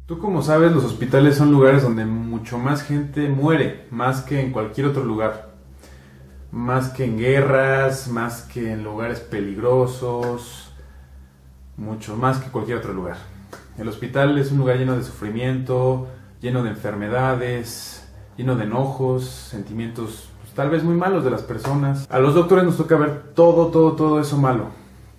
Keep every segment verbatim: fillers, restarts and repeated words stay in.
Tú como sabes, los hospitales son lugares donde mucho más gente muere, más que en cualquier otro lugar. Más que en guerras, más que en lugares peligrosos, mucho más que cualquier otro lugar. El hospital es un lugar lleno de sufrimiento, lleno de enfermedades, lleno de enojos, sentimientos pues, tal vez muy malos de las personas. A los doctores nos toca ver todo, todo, todo eso malo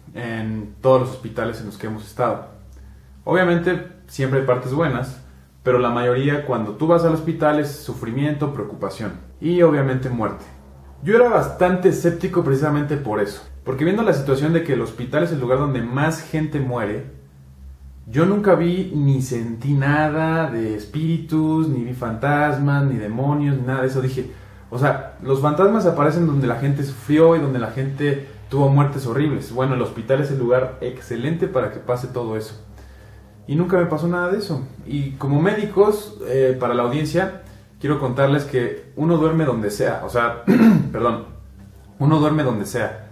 en todos los hospitales en los que hemos estado. Obviamente siempre hay partes buenas, pero la mayoría cuando tú vas al hospital es sufrimiento, preocupación y obviamente muerte. Yo era bastante escéptico precisamente por eso, porque viendo la situación de que el hospital es el lugar donde más gente muere, yo nunca vi ni sentí nada de espíritus, ni vi fantasmas, ni demonios, ni nada de eso. Dije, o sea, los fantasmas aparecen donde la gente sufrió y donde la gente tuvo muertes horribles. Bueno, el hospital es el lugar excelente para que pase todo eso. Y nunca me pasó nada de eso. Y como médicos, eh, para la audiencia, quiero contarles que uno duerme donde sea. O sea, perdón, uno duerme donde sea.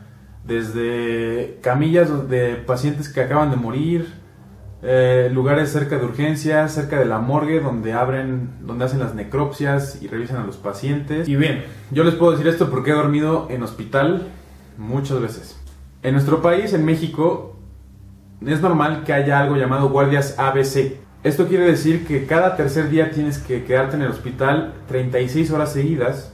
Desde camillas de pacientes que acaban de morir, eh, lugares cerca de urgencias, cerca de la morgue, donde abren, donde hacen las necropsias y revisan a los pacientes. Y bien, yo les puedo decir esto porque he dormido en hospital muchas veces. En nuestro país, en México, es normal que haya algo llamado guardias A B C. Esto quiere decir que cada tercer día tienes que quedarte en el hospital treinta y seis horas seguidas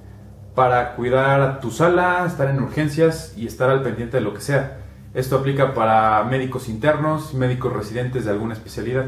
para cuidar a tu sala, estar en urgencias y estar al pendiente de lo que sea. Esto aplica para médicos internos, médicos residentes de alguna especialidad.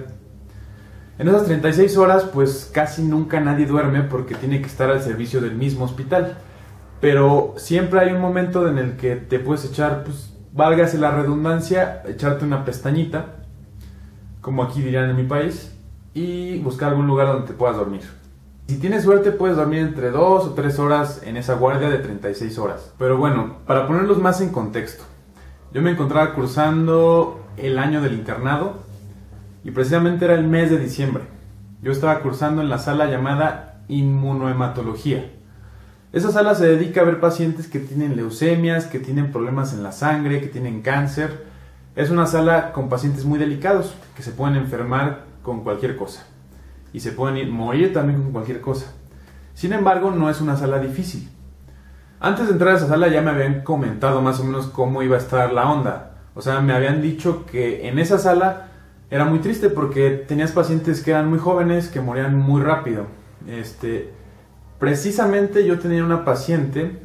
En esas treinta y seis horas, pues casi nunca nadie duerme porque tiene que estar al servicio del mismo hospital. Pero siempre hay un momento en el que te puedes echar, pues, válgase la redundancia, echarte una pestañita, como aquí dirían en mi país, y buscar algún lugar donde te puedas dormir. Si tienes suerte puedes dormir entre dos o tres horas en esa guardia de treinta y seis horas. Pero bueno, para ponerlos más en contexto, yo me encontraba cursando el año del internado y precisamente era el mes de diciembre. Yo estaba cursando en la sala llamada inmunohematología. Esa sala se dedica a ver pacientes que tienen leucemias, que tienen problemas en la sangre, que tienen cáncer. Es una sala con pacientes muy delicados, que se pueden enfermar con cualquier cosa. Y se pueden ir, morir también con cualquier cosa. Sin embargo, no es una sala difícil. Antes de entrar a esa sala ya me habían comentado más o menos cómo iba a estar la onda. O sea, me habían dicho que en esa sala era muy triste porque tenías pacientes que eran muy jóvenes, que morían muy rápido. Este... Precisamente yo tenía una paciente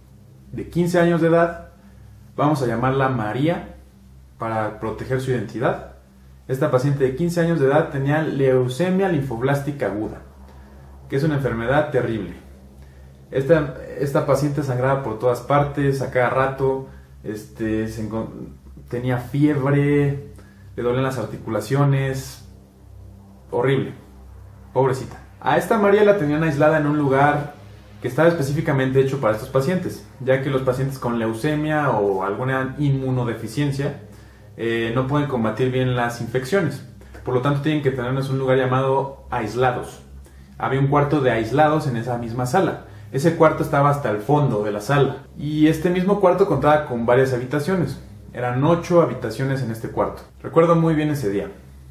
de quince años de edad, vamos a llamarla María para proteger su identidad. Esta paciente de quince años de edad tenía leucemia linfoblástica aguda, que es una enfermedad terrible. Esta, esta paciente sangraba por todas partes, a cada rato, este, se tenía fiebre, le dolían las articulaciones, horrible, pobrecita. A esta María la tenían aislada en un lugar que estaba específicamente hecho para estos pacientes, ya que los pacientes con leucemia o alguna inmunodeficiencia eh, no pueden combatir bien las infecciones. Por lo tanto, tienen que tenernos un lugar llamado aislados. Había un cuarto de aislados en esa misma sala. Ese cuarto estaba hasta el fondo de la sala. Y este mismo cuarto contaba con varias habitaciones. Eran ocho habitaciones en este cuarto. Recuerdo muy bien ese día.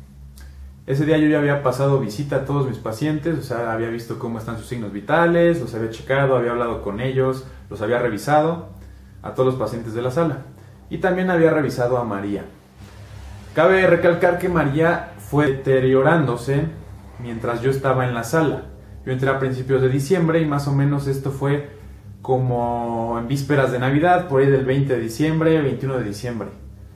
Ese día yo ya había pasado visita a todos mis pacientes, o sea, había visto cómo están sus signos vitales, los había checado, había hablado con ellos, los había revisado a todos los pacientes de la sala. Y también había revisado a María. Cabe recalcar que María fue deteriorándose mientras yo estaba en la sala. Yo entré a principios de diciembre y más o menos esto fue como en vísperas de Navidad, por ahí del veinte de diciembre, veintiuno de diciembre.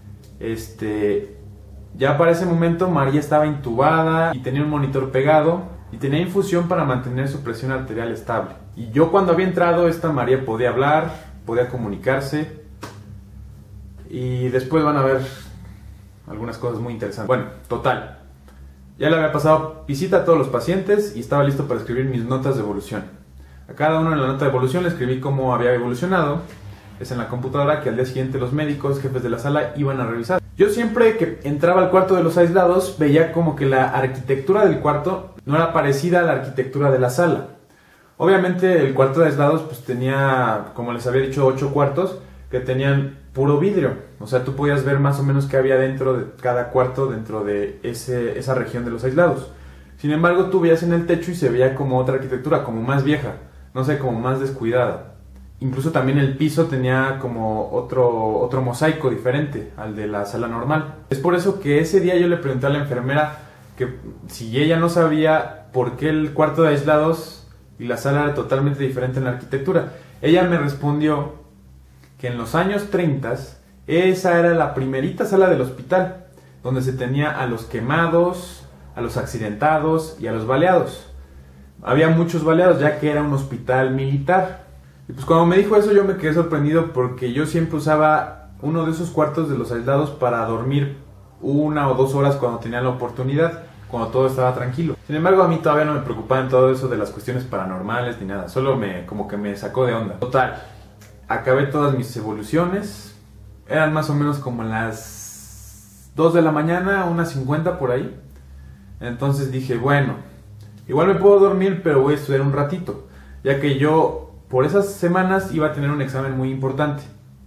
Este... Ya para ese momento María estaba intubada y tenía un monitor pegado y tenía infusión para mantener su presión arterial estable. Y yo cuando había entrado, esta María podía hablar, podía comunicarse y después van a ver algunas cosas muy interesantes. Bueno, total, ya le había pasado visita a todos los pacientes y estaba listo para escribir mis notas de evolución. A cada uno en la nota de evolución le escribí cómo había evolucionado. Es en la computadora que al día siguiente los médicos, jefes de la sala, iban a revisar. Yo siempre que entraba al cuarto de los aislados veía como que la arquitectura del cuarto no era parecida a la arquitectura de la sala. Obviamente el cuarto de aislados pues tenía, como les había dicho, ocho cuartos que tenían puro vidrio. O sea, tú podías ver más o menos qué había dentro de cada cuarto, dentro de ese, esa región de los aislados. Sin embargo, tú veías en el techo y se veía como otra arquitectura, como más vieja, no sé, como más descuidada. Incluso también el piso tenía como otro, otro mosaico diferente al de la sala normal. Es por eso que ese día yo le pregunté a la enfermera que si ella no sabía por qué el cuarto de aislados y la sala era totalmente diferente en la arquitectura. Ella me respondió que en los años treinta esa era la primerita sala del hospital, donde se tenía a los quemados, a los accidentados y a los baleados. Había muchos baleados ya que era un hospital militar. Y pues cuando me dijo eso yo me quedé sorprendido porque yo siempre usaba uno de esos cuartos de los aislados para dormir una o dos horas cuando tenía la oportunidad, cuando todo estaba tranquilo. Sin embargo, a mí todavía no me preocupaba en todo eso de las cuestiones paranormales ni nada, solo me como que me sacó de onda. Total, acabé todas mis evoluciones, eran más o menos como las dos de la mañana, una cincuenta por ahí. Entonces dije, bueno, igual me puedo dormir, pero voy a estudiar un ratito, ya que yo por esas semanas iba a tener un examen muy importante.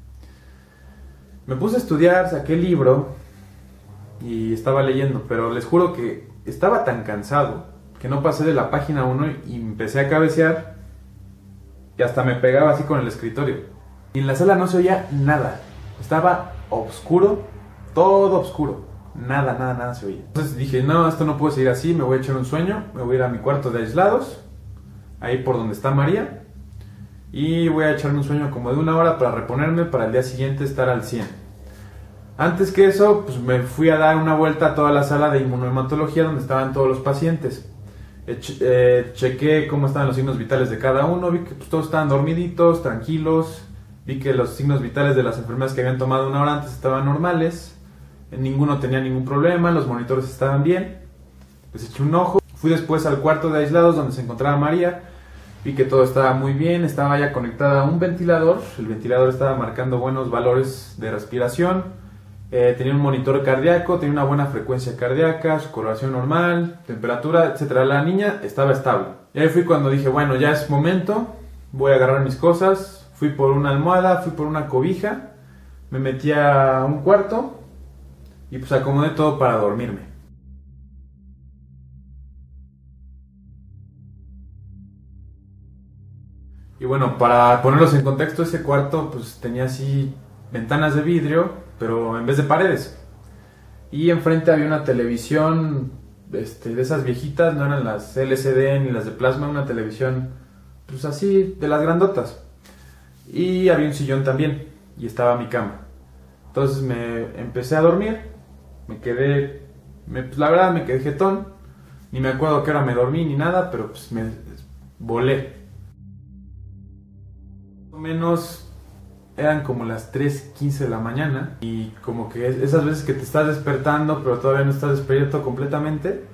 Me puse a estudiar, saqué el libro y estaba leyendo, pero les juro que estaba tan cansado que no pasé de la página uno y empecé a cabecear y hasta me pegaba así con el escritorio. Y en la sala no se oía nada, estaba oscuro, todo oscuro, nada, nada, nada se oía. Entonces dije, no, esto no puede seguir así, me voy a echar un sueño, me voy a ir a mi cuarto de aislados, ahí por donde está María, y voy a echarme un sueño como de una hora para reponerme, para el día siguiente estar al cien. Antes que eso, pues me fui a dar una vuelta a toda la sala de inmunohematología donde estaban todos los pacientes. Eh, eh, chequé cómo estaban los signos vitales de cada uno, vi que pues, todos estaban dormiditos, tranquilos, vi que los signos vitales de las enfermedades que habían tomado una hora antes estaban normales, ninguno tenía ningún problema, los monitores estaban bien, les eché un ojo. Fui después al cuarto de aislados donde se encontraba María. Vi que todo estaba muy bien, estaba ya conectada a un ventilador, el ventilador estaba marcando buenos valores de respiración, eh, tenía un monitor cardíaco, tenía una buena frecuencia cardíaca, su coloración normal, temperatura, etcétera. La niña estaba estable. Y ahí fui cuando dije, bueno, ya es momento, voy a agarrar mis cosas, fui por una almohada, fui por una cobija, me metí a un cuarto y pues acomodé todo para dormirme. Y bueno, para ponerlos en contexto, ese cuarto pues tenía así ventanas de vidrio, pero en vez de paredes. Y enfrente había una televisión este, de esas viejitas, no eran las L C D ni las de plasma, una televisión pues así, de las grandotas. Y había un sillón también, y estaba mi cama. Entonces me empecé a dormir, me quedé, me, pues la verdad me quedé jetón, ni me acuerdo a qué hora me dormí ni nada, pero pues me volé. Menos eran como las tres quince de la mañana y como que esas veces que te estás despertando pero todavía no estás despierto completamente,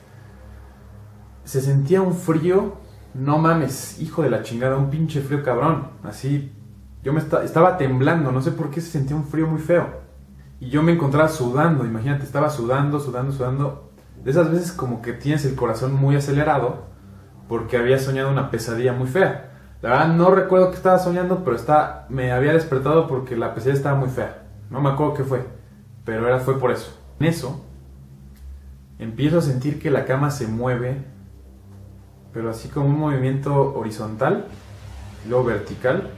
se sentía un frío, no mames, hijo de la chingada, un pinche frío cabrón, así, yo me esta, estaba temblando, no sé por qué se sentía un frío muy feo y yo me encontraba sudando, imagínate, estaba sudando, sudando, sudando, de esas veces como que tienes el corazón muy acelerado porque había soñado una pesadilla muy fea. La verdad no recuerdo qué estaba soñando, pero está, me había despertado porque la pesadilla estaba muy fea. No me acuerdo qué fue, pero era, fue por eso. En eso, empiezo a sentir que la cama se mueve, pero así como un movimiento horizontal, y luego vertical.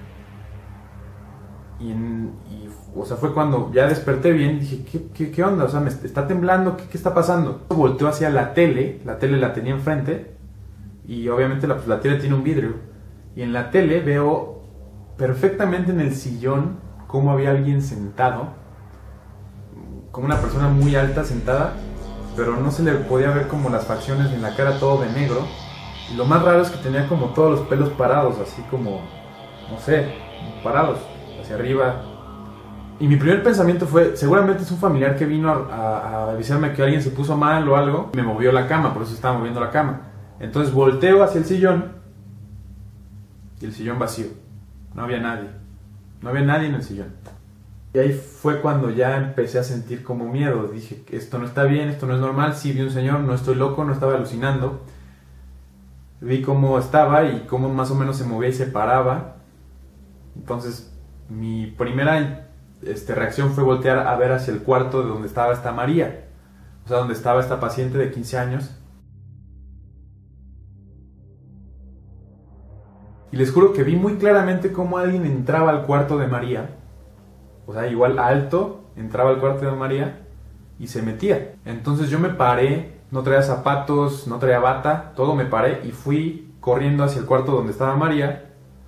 Y, en, y, o sea, fue cuando ya desperté bien, dije, ¿qué, qué, qué onda? O sea, me está temblando, ¿qué, qué está pasando? Volteo hacia la tele, la tele la tenía enfrente, y obviamente la, pues, la tele tiene un vidrio. Y en la tele veo perfectamente en el sillón cómo había alguien sentado, como una persona muy alta sentada, pero no se le podía ver como las facciones ni la cara, todo de negro. Y lo más raro es que tenía como todos los pelos parados, así como, no sé, parados, hacia arriba. Y mi primer pensamiento fue, seguramente es un familiar que vino a, a, a avisarme que alguien se puso mal o algo. Me movió la cama, por eso estaba moviendo la cama. Entonces volteo hacia el sillón. Y el sillón vacío, no había nadie, no había nadie en el sillón. Y ahí fue cuando ya empecé a sentir como miedo, dije, esto no está bien, esto no es normal, sí vi un señor, no estoy loco, no estaba alucinando. Vi cómo estaba y cómo más o menos se movía y se paraba. Entonces Mi primera este, reacción fue voltear a ver hacia el cuarto de donde estaba esta María, o sea, donde estaba esta paciente de quince años. Y les juro que vi muy claramente cómo alguien entraba al cuarto de María, o sea, igual alto, entraba al cuarto de María y se metía. Entonces yo me paré, no traía zapatos, no traía bata, todo me paré y fui corriendo hacia el cuarto donde estaba María.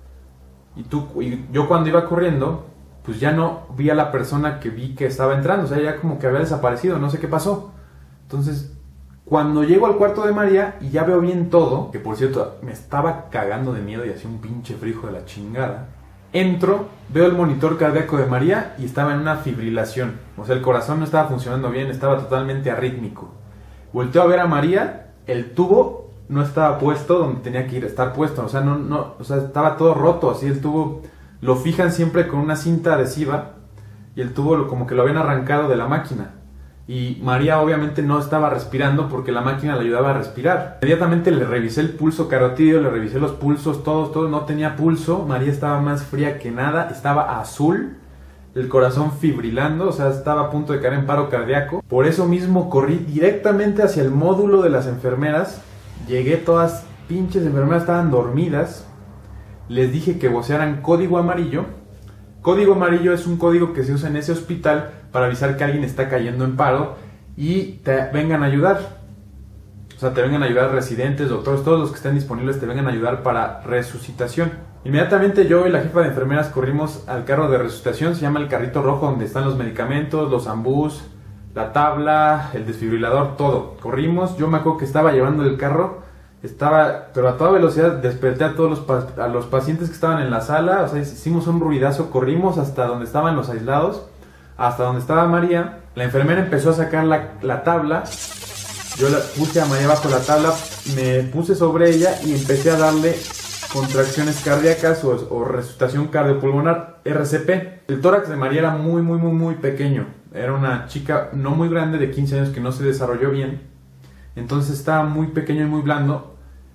Y, tú, y yo cuando iba corriendo, pues ya no vi a la persona que vi que estaba entrando, o sea, ya como que había desaparecido, no sé qué pasó. Entonces, cuando llego al cuarto de María y ya veo bien todo, que por cierto me estaba cagando de miedo y hacía un pinche frío de la chingada, entro, veo el monitor cardíaco de María y estaba en una fibrilación, o sea, el corazón no estaba funcionando bien, estaba totalmente arrítmico. Volteo a ver a María, el tubo no estaba puesto donde tenía que ir, estar puesto, o sea, no, no, o sea, estaba todo roto, así el tubo lo fijan siempre con una cinta adhesiva y el tubo lo, como que lo habían arrancado de la máquina. Y María obviamente no estaba respirando porque la máquina le ayudaba a respirar. Inmediatamente le revisé el pulso carotídeo, le revisé los pulsos, todos, todos, no tenía pulso. María estaba más fría que nada, estaba azul, el corazón fibrilando, o sea, estaba a punto de caer en paro cardíaco. Por eso mismo corrí directamente hacia el módulo de las enfermeras. Llegué, todas pinches enfermeras estaban dormidas. Les dije que vocearan código amarillo. Código amarillo es un código que se usa en ese hospital para avisar que alguien está cayendo en paro y te vengan a ayudar. O sea, te vengan a ayudar residentes, doctores, todos los que estén disponibles te vengan a ayudar para resucitación. Inmediatamente yo y la jefa de enfermeras corrimos al carro de resucitación, se llama el carrito rojo, donde están los medicamentos, los ambús, la tabla, el desfibrilador, todo. Corrimos, yo me acuerdo que estaba llevando el carro, estaba, pero a toda velocidad, desperté a todos los, a los pacientes que estaban en la sala, o sea, hicimos un ruidazo, corrimos hasta donde estaban los aislados, hasta donde estaba María. La enfermera empezó a sacar la, la tabla, yo la puse a María bajo la tabla, me puse sobre ella y empecé a darle contracciones cardíacas o, o resucitación cardiopulmonar, R C P. El tórax de María era muy, muy, muy, muy pequeño. Era una chica no muy grande, de quince años, que no se desarrolló bien. Entonces estaba muy pequeño y muy blando.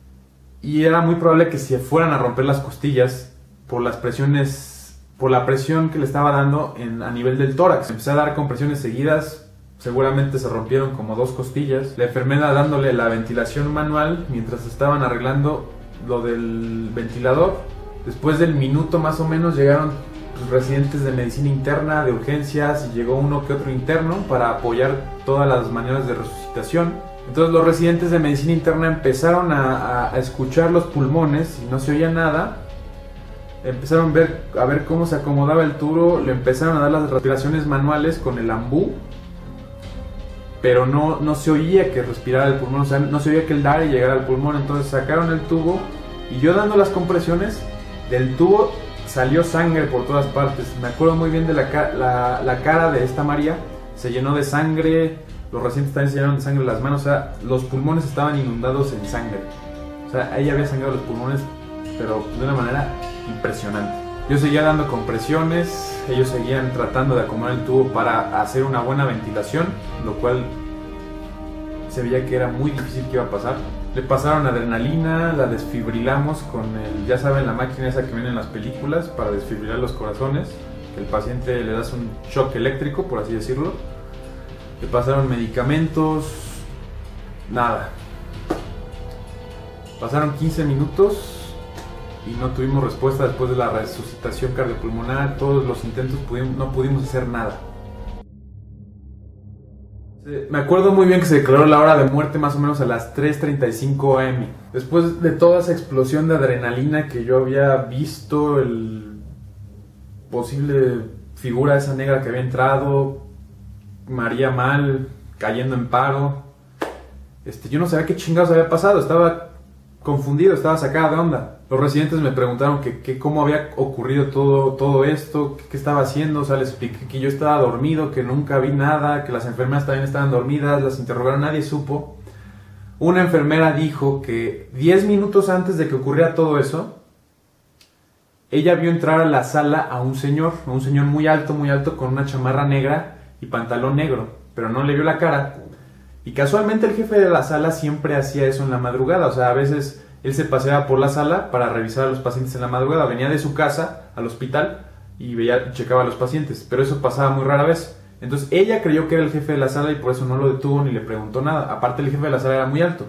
Y era muy probable que se fueran a romper las costillas por las presiones, por la presión que le estaba dando en, a nivel del tórax. Empecé a dar compresiones seguidas. Seguramente se rompieron como dos costillas. La enfermera dándole la ventilación manual mientras estaban arreglando lo del ventilador. Después del minuto más o menos llegaron pues, residentes de medicina interna, de urgencias, y llegó uno que otro interno para apoyar todas las maniobras de resucitación. Entonces los residentes de medicina interna empezaron a, a, a escuchar los pulmones y no se oía nada. Empezaron a ver, a ver cómo se acomodaba el tubo, le empezaron a dar las respiraciones manuales con el ambú, pero no, no se oía que respirara el pulmón, o sea, no se oía que el aire llegara al pulmón. Entonces sacaron el tubo y yo dando las compresiones, del tubo salió sangre por todas partes. Me acuerdo muy bien de la, la, la cara de esta María, se llenó de sangre, los residentes también se llenaron de sangre las manos, o sea, los pulmones estaban inundados en sangre. O sea, ahí había sangrado los pulmones, pero de una manera impresionante. Yo seguía dando compresiones, ellos seguían tratando de acomodar el tubo para hacer una buena ventilación, lo cual se veía que era muy difícil que iba a pasar. Le pasaron adrenalina, la desfibrilamos con el, ya saben, la máquina esa que ven en las películas para desfibrilar los corazones, que el paciente le das un shock eléctrico, por así decirlo. Le pasaron medicamentos, nada. Pasaron quince minutos y no tuvimos respuesta después de la resucitación cardiopulmonar. Todos los intentos pudimos, no pudimos hacer nada. Me acuerdo muy bien que se declaró la hora de muerte más o menos a las tres treinta y cinco a eme. Después de toda esa explosión de adrenalina que yo había visto, el posible figura de esa negra que había entrado, María mal, cayendo en paro, este, yo no sabía qué chingados había pasado, estaba confundido, estaba sacada de onda. Los residentes me preguntaron que, que cómo había ocurrido todo, todo esto, que, qué estaba haciendo. O sea, les expliqué que yo estaba dormido, que nunca vi nada, que las enfermeras también estaban dormidas, las interrogaron, nadie supo. Una enfermera dijo que diez minutos antes de que ocurriera todo eso, ella vio entrar a la sala a un señor, a un señor muy alto, muy alto, con una chamarra negra y pantalón negro, pero no le vio la cara. Y casualmente el jefe de la sala siempre hacía eso en la madrugada, o sea, a veces él se paseaba por la sala para revisar a los pacientes en la madrugada, venía de su casa al hospital y veía, checaba a los pacientes, pero eso pasaba muy rara vez. Entonces ella creyó que era el jefe de la sala y por eso no lo detuvo ni le preguntó nada. Aparte, el jefe de la sala era muy alto.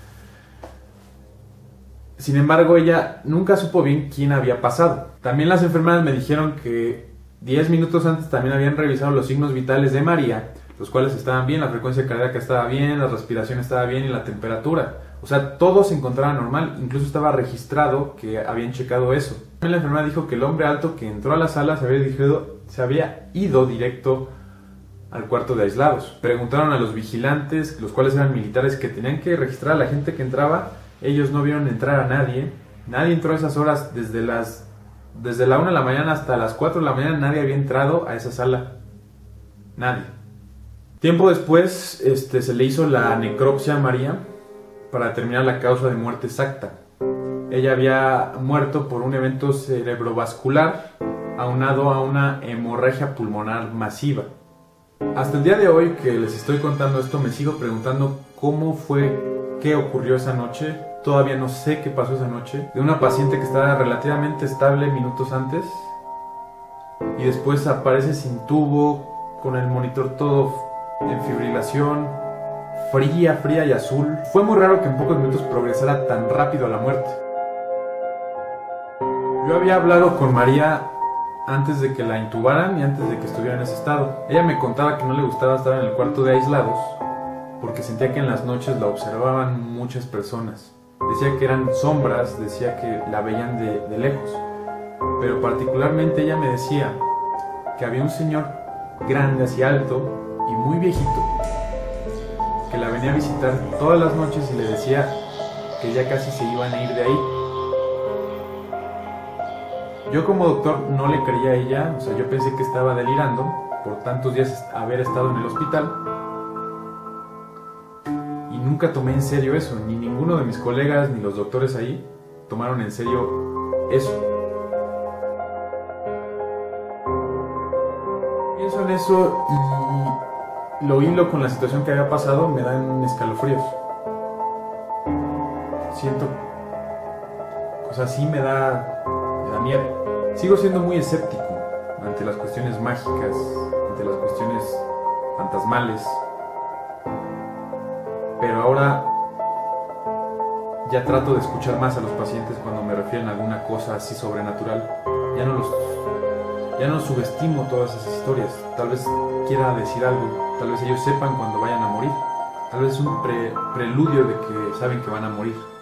Sin embargo, ella nunca supo bien quién había pasado. También las enfermeras me dijeron que diez minutos antes también habían revisado los signos vitales de María, los cuales estaban bien, la frecuencia cardíaca estaba bien, la respiración estaba bien y la temperatura. O sea, todo se encontraba normal, incluso estaba registrado que habían checado eso. También la enfermera dijo que el hombre alto que entró a la sala se había, dirigido, se había ido directo al cuarto de aislados. Preguntaron a los vigilantes, los cuales eran militares que tenían que registrar a la gente que entraba. Ellos no vieron entrar a nadie. Nadie entró a esas horas, desde las desde la una de la mañana hasta las cuatro de la mañana nadie había entrado a esa sala. Nadie. Tiempo después este, se le hizo la necropsia a María para determinar la causa de muerte exacta. Ella había muerto por un evento cerebrovascular aunado a una hemorragia pulmonar masiva. Hasta el día de hoy que les estoy contando esto, me sigo preguntando cómo fue, qué ocurrió esa noche. Todavía no sé qué pasó esa noche. De una paciente que estaba relativamente estable minutos antes y después aparece sin tubo, con el monitor todo en fibrilación, fría, fría y azul. Fue muy raro que en pocos minutos progresara tan rápido a la muerte. Yo había hablado con María antes de que la intubaran y antes de que estuviera en ese estado. Ella me contaba que no le gustaba estar en el cuarto de aislados porque sentía que en las noches la observaban muchas personas. Decía que eran sombras, decía que la veían de, de lejos. Pero particularmente ella me decía que había un señor grande, así alto y muy viejito, que la venía a visitar todas las noches y le decía que ya casi se iban a ir de ahí. Yo como doctor no le creía a ella, o sea, yo pensé que estaba delirando por tantos días haber estado en el hospital. Y nunca tomé en serio eso, ni ninguno de mis colegas ni los doctores ahí tomaron en serio eso. Pienso en eso y lo hilo con la situación que había pasado, me dan escalofríos. Siento, o sea, sí me da, me da miedo. Sigo siendo muy escéptico ante las cuestiones mágicas, ante las cuestiones fantasmales. Pero ahora ya trato de escuchar más a los pacientes cuando me refieren a alguna cosa así sobrenatural. Ya no los, ya no subestimo todas esas historias. Tal vez quiera decir algo, tal vez ellos sepan cuando vayan a morir. Tal vez es un pre, preludio de que saben que van a morir.